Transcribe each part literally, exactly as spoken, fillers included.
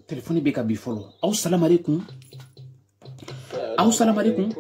téléphone beka bi folo aw salam alaykum aw salam alaykum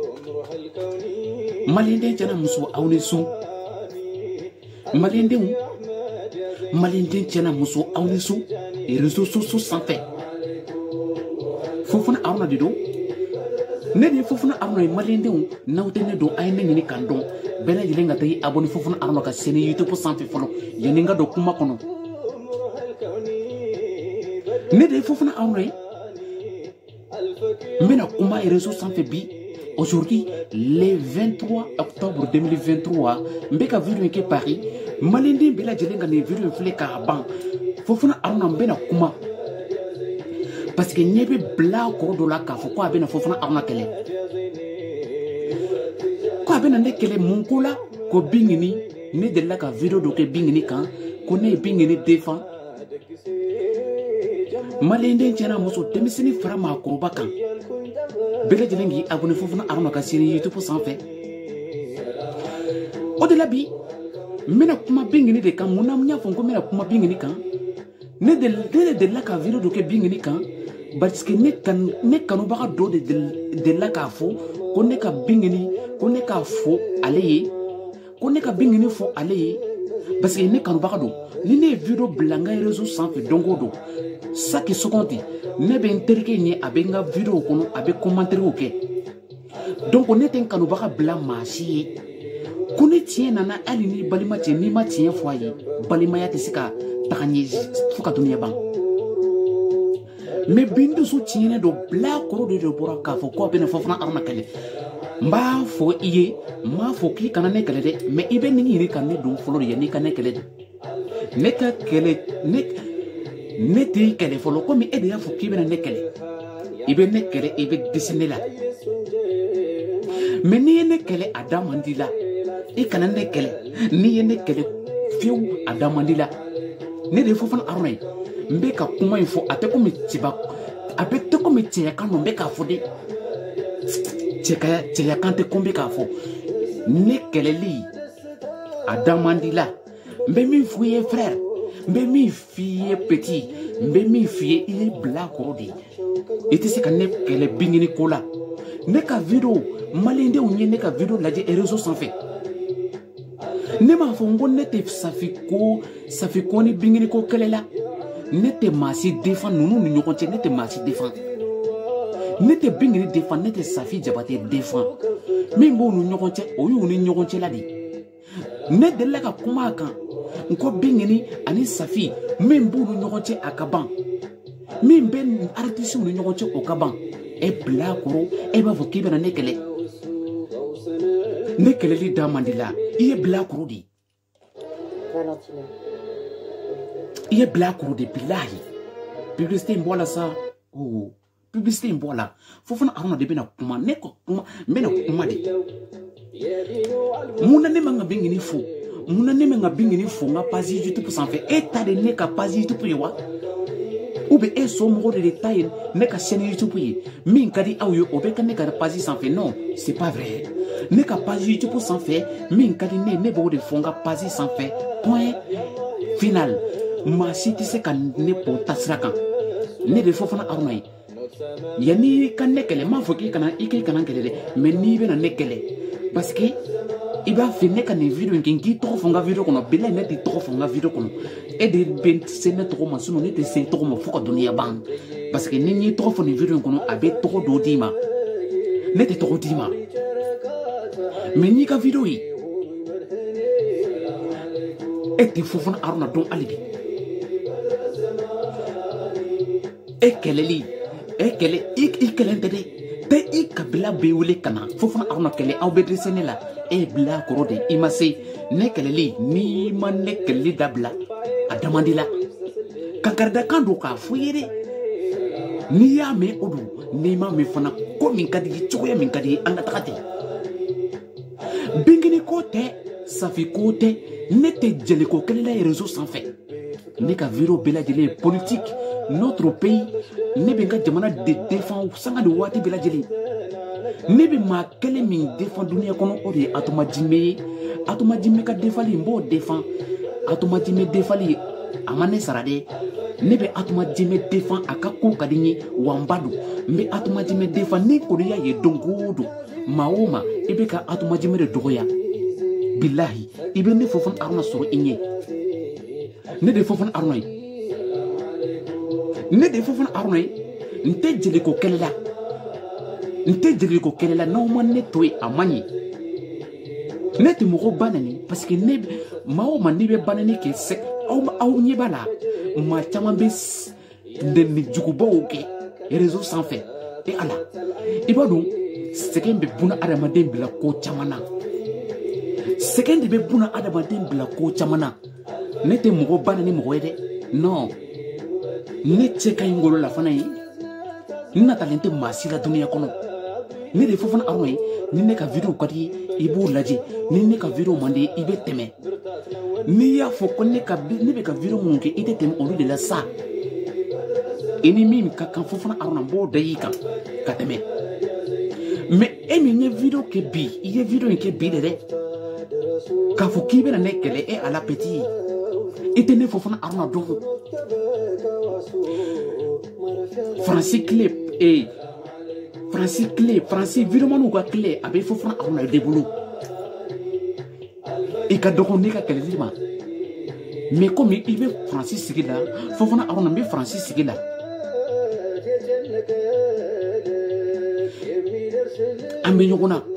malinde jana muso aw ne su malinde malinde jana muso aw ne su et réseaux sociaux santé fofuna arna dido ne ni fofuna arna malinde nawte ne do ay ne ni kan don bela jilenga tay abonné fofuna arna ka sene YouTube santé folo yeni nga do kuma kono ne de fofuna arna mena kuma réseaux santé bi aujourd'hui le vingt-trois octobre deux mille vingt-trois mbeka vidéo ke Paris malinde bela jilenga ne vidéo fle ka ban fofuna arna mbena kuma parce que nyebe bla ko do la ka fo ko abena fofuna arna kele ko abena ne kele munkola ko bingini ne de la ka vidéo do ke bingini kan ko ne bingini défend malende tiana muso demisini frama ko bakan bele jelengi abonné fofuna arna ka siri YouTube sans fait au delà bi mena kuma bingini de kan munam nya fon ko mena kuma bingini kan ne de de de la ka vidéo do ke bingini kan parce que ne kan ne kanu baga do de de la ka fo ko ne ka bingini ko ne ka fo ale ko ne ka bingini fo ale parce que ne kanu baga do ni ne vidéo blanga réseau sans fait dongo do ça qui se compte ne be interke ni abenga vidéo kono abe commentaire oké donc on est un kanu baga bla machi ko ne tiena na ali ni balima tie ni ma tie foyer balima ya tisika takani fuka dunia bang mais bindu su tiene do bla ko do do bora ka fo ko bena fofna arna kale mba fo iye ma fo ki kana ne kale de mais ibe ni ni kan ne do folo ye ni kan ne kale de ne ka kale ne ne ti kale folo ko mi ede ya fo ki bena ne kale ibe ne kale ibe dessiner la mais ni ne kale adamandi la e kana ne kale ni ne kale fiu adamandi la ne de fofna arna mbeka kuma info ate ko mitiba apete ko mitia kan mbeka fodi cheka cheka kan te kombe ka fo ne keleli adamandila mbe mi fouye frère mbe mi fille petit mbe mi fille il est black rodi ete se kan ne kele bingini kola ne ka video malinde unye ne ka video laje réseau sans fait ne ma fo ngonne te safiko safiko ni bingini ko kelela n'était massi défend nous nous nous continuons n'était massi défend n'était bingini défend n'était safi jabate défend même bon nous nous continuons au you nous nous continuons là dit n'est de là qu'à comment quand encore bingini ani safi même bon nous nous continuons à kaban même ben artiste nous nous continuons au kaban et bla koro et ba voki bena nekele nekele li damandila il est bla koro di Valentina. Il est black ou de bilahi. Publicité mbola ça. Oh. Publicité mbola. Fofana arona de bena kuma neko kuma mena kuma de. Muna ne manga bingini fo. Muna ne manga bingini fo nga pasi YouTube sans fait. Eta de neka pasi YouTube yewa. Oube e so mo de détail neka chaîne YouTube yi. Min kadi awyo obeka neka pasi sans fait. Non, c'est pas vrai. Neka pasi YouTube sans fait. Min kadi ne ne bo de fonga pasi sans fait. Point final. Ma si ti se kan ne po tasrakan ne de fofana armay yani kan ne kele ma foki kana iki kana kele de mais ni be na ne kele parce que iba fi ne kan video ngi to fonga video kono bela ne ti to fonga video kono e de ben se ne to ma sunu ne te se to ma foka dunia bang parce que ni ni to fonga video kono abe to do dima ne te to dima mais ni ka video yi e ti fofana arna don alibi ekeleli ekele ik ikelente de te ikabla bewule kana fofana arna kele aw be desene la e bla korode imase nekeleli ni man nekeli dabla adamandila kankarda kando ka fuyere ni ya me odu ni ma me fana ko min kadi choya min kadi anga takati bingini kote safi kote nete jele ko kele la réseau sans fait ne ka viro bela jele politique notre pays ne be nga jamana de défend sanga de wati bela jeli ne be ma kele min défend dunia kono o de atoma jime atoma jime ka défali mbo défend atoma jime défali amane sarade ne bɛ Atuma Jime défend a ka ko ka di n ye wa n ba don n bɛ Atuma Jime défend ni kɔni y'a ye don o don maa o maa i bɛ ka Atuma Jime de dɔgɔya bilahi i bɛ ne Fofana Haruna sɔrɔ i ɲɛ ne de ye Fofana Haruna ye ne de ye Fofana Haruna ye n tɛ jeliko kɛlɛ la n tɛ jeliko kɛlɛ la n'aw ma ne to yen a man ɲi ne tɛ mɔgɔ banani parce que ne maa o maa n'i bɛ banani kɛ sɛ aw aw ɲɛ b'a la maa caman bɛ nɛnnijugubaw kɛ réseau sanfɛ e ala i b'a dɔn sɛgɛn bɛ buna adamaden bila ko caman na sɛgɛn de bɛ buna adamaden bila ko caman na ne tɛ mɔgɔ banani mɔgɔ ye dɛ non ne cɛ ka ɲi ngolo la fana ye n natalen tɛ maa si la duniya kɔnɔ ne de ye Fofana Haruna ye ni ne ka vidéo ka di i b'o lajɛ ni ne ka vidéo man di i bɛ tɛmɛ n'i y'a fɔ ko ne ka ne bɛ ka vidéo minnu kɛ i tɛ tɛmɛ olu de la sa i ni min ka kan Fofana Haruna n b'o da i kan ka tɛmɛ mais e min ye vidéo kɛ bi i ye vidéo in kɛ bi de dɛ k'a fɔ k'i bɛna ne kɛlɛ e ala petit i tɛ ne Fofana Haruna dɔn Francis Clé eh Francis Clé Francis vidéo maniw ka clé a bɛ Fofana Haruna de bolo i ka dɔgɔn ne ka kɛlɛli ma mais comme i bɛ Francis sigi la Fofana Haruna n bɛ Francis sigi la an bɛ ɲɔgɔn na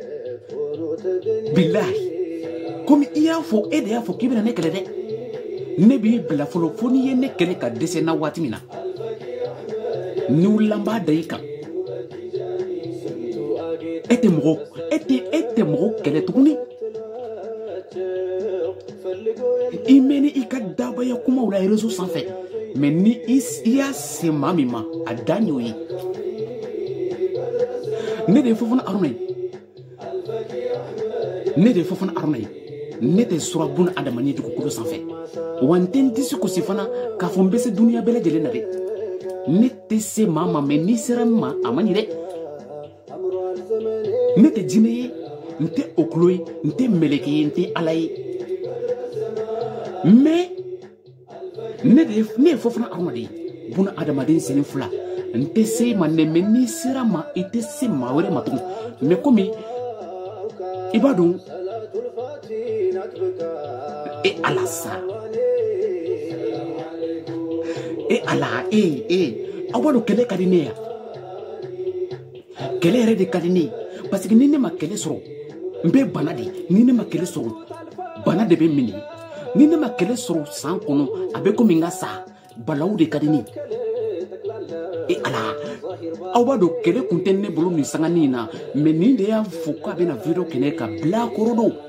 bilahi comme i y'a fɔ e de y'a fɔ k'i bɛna ne kɛlɛ dɛ ne b'i bila fɔlɔ fo n'i ye ne kɛlɛ ka dɛsɛ n na waati min na ni wulila n b'a da i kan e tɛ mɔgɔ e tɛ e tɛ mɔgɔ kɛlɛ tuguni i mɛnni i ka dabaya kumaw la réseau sanfɛ mais ni i y'a se maa min ma a dan y'o ye ne de ye Fofana Haruna ye ne de ye Fofana Haruna ye ne tɛ sura buna adamaden dugukolo sanfɛ wa n tɛ n disi gosi fana k'a fɔ n bɛ se duniya bɛɛ lajɛlen na dɛ ne tɛ se maa ma mais n'i sera n ma a man ɲi dɛ ne tɛ jinɛ ye n tɛ okulo ye n tɛ mɛlɛkɛ ye n tɛ ala ye mais ne de ne ye Fofana Haruna de ye buna adamaden sen fila n tɛ se ma dɛ mais n'i sera ma i tɛ se maa wɛrɛ ma tugun mais komi i b'a dɔn e ala sa e ala e e aw b'a dɔn kɛlɛ ka di ne ya kɛlɛ yɛrɛ de ka di ne ye parce que ni ne ma kɛlɛ sɔrɔ n bɛ bana de ni ne ma kɛlɛ sɔrɔ bana de bɛ minɛ ni ne ma kɛlɛ sɔrɔ san kɔnɔ a bɛ komi n ka sa balawu de ka di ne e ala aw b'a dɔn kɛlɛ kun tɛ ne bolo nin sanganin in na mais nin de y'a fɔ k'a bɛna vidéo kɛnɛ ka bila a kɔrɔ don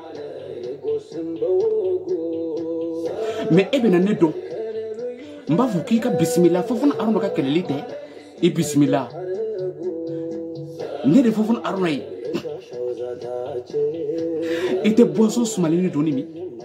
mais e bɛna ne dɔn n b'a fɔ k'i ka bisimila Fofana Haruna ka kɛlɛli tɛ i bisimila ne de Fofana Haruna ye i tɛ boisson sumalenni don ni min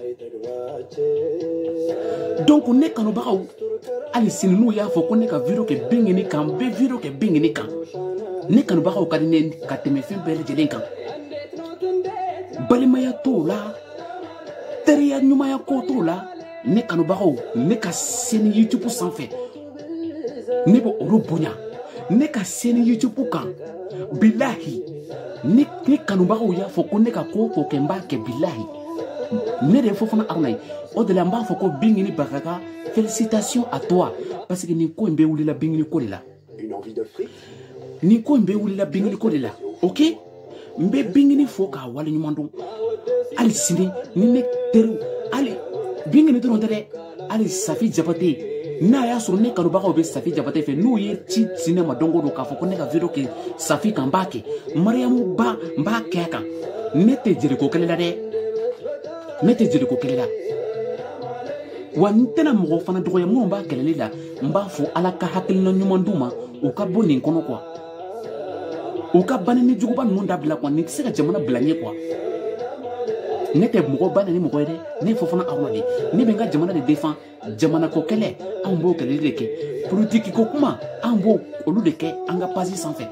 donc ne kanubagaw hali sini n'u y'a fɔ ko ne ka vidéo kɛ Bingeni kan n bɛ vidéo kɛ Bingeni kan ne kanubagaw ka di ne ka tɛmɛ fɛn bɛɛ lajɛlen kan balimaya t'o la teriya ɲumanya ko t'o la ne kanubagaw ne ka se ni YouTube sanfɛ ne bɛ olu bonya ne ka se ni YouTube kan bilahi ne ne kanubagaw y'a fɔ ko ne ka ko o ko kɛ n b'a kɛ bilahi ne de ye Fofana Haruna ye o de la n b'a fɔ ko Bingeni Bakaka félicitations à toi parce que nin ko in bɛ wulila Bingeni ko de la nin ko in bɛ wulila Bingeni ko de la ok n bɛ Bingeni fo k'a waleɲuman dɔn hali sini ni ne teriw hali Bingeni dɔrɔn tɛ dɛ hali Safi Jabate n'a y'a sɔrɔ ne kanubagaw bɛ Safi Jabate fɛ n'u ye ci ci ne ma don o don k'a fɔ ko ne ka vidéo kɛ Safi kan n b'a kɛ Mariamu ba n b'a kɛ a kan ne tɛ jeliko kɛlɛ la dɛ ne tɛ jeliko kɛlɛ la wa n tɛna mɔgɔ fana dɔgɔya minnu b'a kɛlɛli la n b'a fɔ ala ka hakilina ɲuman d'u ma u ka bɔ nin kɔnɔ quoi u ka banni juguba ninnu dabila quoi nin tɛ se ka jamana bila ɲɛ quoi ne tɛ mɔgɔ ba ni mɔgɔ ye dɛ ne ye Fofana Haruna de ne bɛ n ka jamana de défend jamana ko kɛlɛ anw b'o kɛlɛli de kɛ politique ko kuma anw b'o olu de kɛ an ka page sanfɛ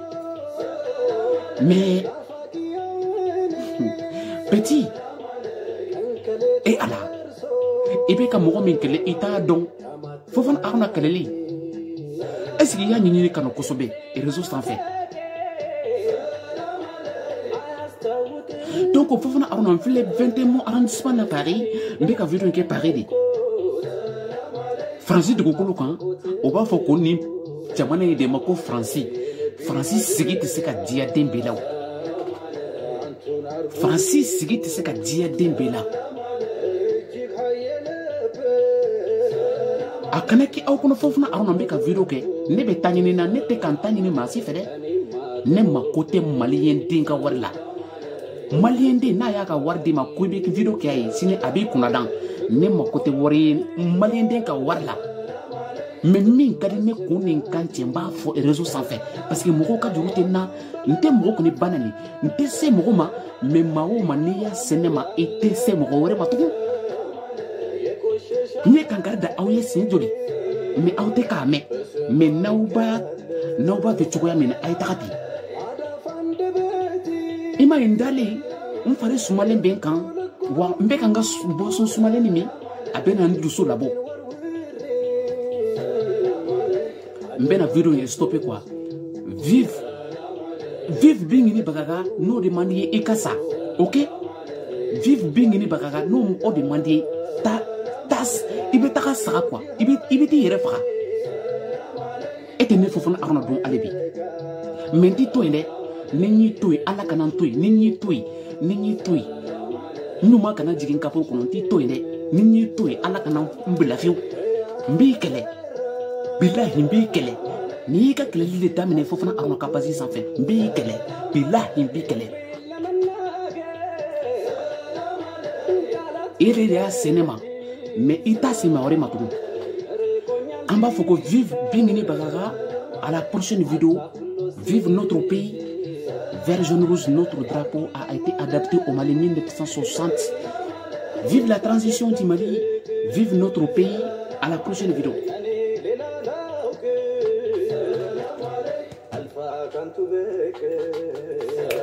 mais petit e ala i bɛ ka mɔgɔ min kɛlɛ i t'a dɔn Fofana Arona Kaleli. Est-ce qu'il y a une unique à Kosobe et réseau sans fait? Donc, Fofana Arona fait les vingt et un arrondissements de Paris, mais qu'à vidéo qui est Paris. Francis de Gokolokan, on va faire qu'on y Jamane de Mako Francis. Francis Sigit Seka Dia Dembela. Francis Sigit Seka Dia Dembela. A kanaki au kono fofuna arona mbeka video ke ne be tanyini na ne te kan tanyini masi fede ne ma côté malien dinga warla malien de na ya ka wardi ma ko be video ke ay sine abi kunadan ne ma côté wari malien dinga warla mais min kadi ne ko nin kan temba fo réseau sans fait parce que moko ka jurute na nte moko ni banani nte se moko ma mais mawo mania cinema ete se moko wore matuko ni kan garda awye sin joli mais awte ka me mais nawba nawba de chokoya men ay takati ima indali on fare sumalen ben kan wa mbe kan ga bo so sumalen mi abena ndu so labo mbe na video est stoppé quoi vive vive bingini bagaga no demandi ikasa OK vive bingini bagaga no o demandi ta tas ibe taka sara quoi ibe ibe ti yere fara ete ne fofona arona don alebi menti to ende nenyi toy ala kana toy nenyi toy nenyi toy nyuma kana jigin kapo ko ti to ende nenyi toy ala kana mbila fiu mbi kele billahi mbi kele ni ka kele li damine fofona arona kapasi sans fait mbi kele billahi mbi kele ere ya cinéma mais ita si maori matugu amba foko vive bingini bagaga à la prochaine vidéo. Vive notre pays, vert jaune rouge, notre drapeau a été adapté au Mali mille neuf cent soixante. Vive la transition du Mali, vive notre pays. À la prochaine vidéo. Alpha,